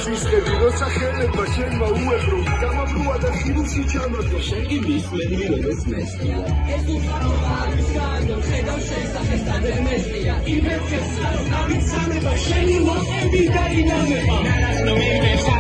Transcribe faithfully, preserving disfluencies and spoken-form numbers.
ჟისტები როცა ხელება შენმა უებრო გამაბრუა და ხილუსი ჩამაგდო შენ კი მისმენი როგორც მესტია ეს უხარობა არის განდა ხედავ შესახეს და ვერ მესტია იმერხეს რომ გამიცანება შენი მოყები და ინამება ნარასნო იმერხეს